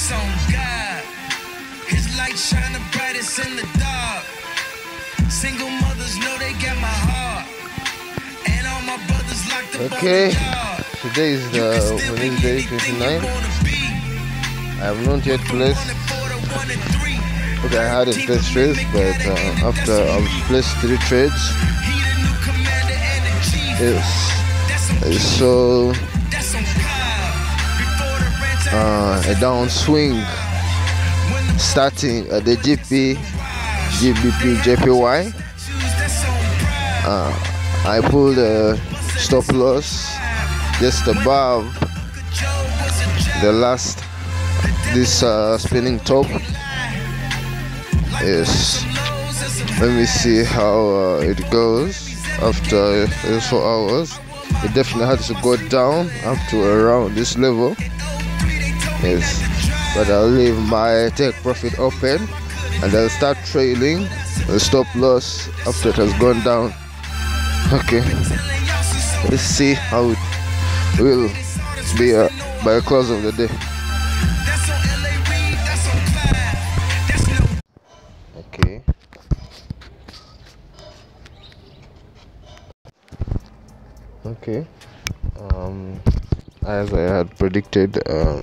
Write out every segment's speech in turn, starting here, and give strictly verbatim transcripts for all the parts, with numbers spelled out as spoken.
That's on God. His light shine the brightest in the dark. Single mothers know they got my heart. And all my brothers locked up. Okay, today is the Wednesday twenty-ninth. I have not yet placed. Okay, I had it placed trades, but uh, after I've placed three trades, yes, I saw uh, a downswing starting at the G P, G B P, J P Y. Uh, I pulled a stop loss just above the last this uh, spinning top. Yes, let me see how uh, it goes after uh, four hours. It definitely has to go down up to around this level. Yes, but I'll leave my take profit open and I'll start trailing the stop loss after it has gone down. Okay, let's see how it will be uh, by the close of the day. Okay. Okay. Um, as I had predicted, uh,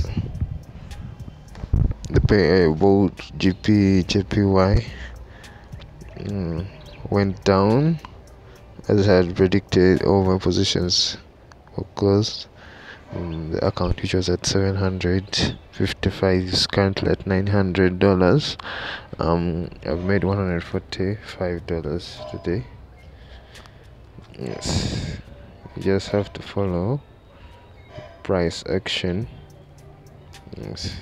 the pay uh, both G P J P Y mm, went down. As I had predicted, all my positions were closed. Um, the account, which was at seven hundred fifty-five, is currently at nine hundred dollars. Um, I've made one hundred forty-five dollars today. Yes, you just have to follow price action. Yes.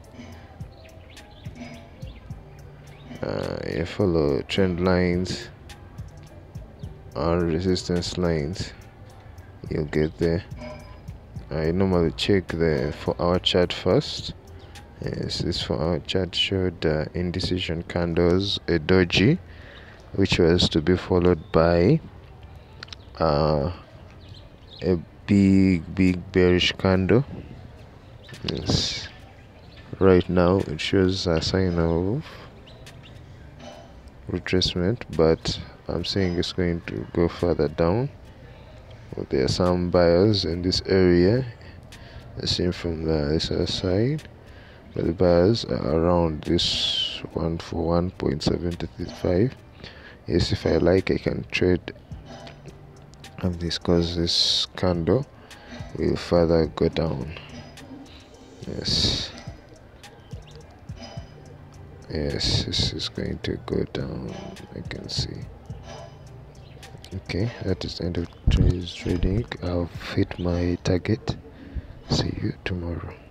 Uh, you follow trend lines or resistance lines, you'll get there. I normally check the four hour chart first. Yes, this four hour chart showed uh, indecision candles, a doji, which was to be followed by uh, a big, big bearish candle. Yes, right now it shows a sign of retracement, but I'm saying it's going to go further down. Well, there are some buyers in this area, seen from the this other side, but the buyers are around this one for one point seven five. Yes, if I like, I can trade on this because this candle will further go down. Yes, yes, this is going to go down. I can see. Okay, that is the end of today's trading. I've hit my target. See you tomorrow.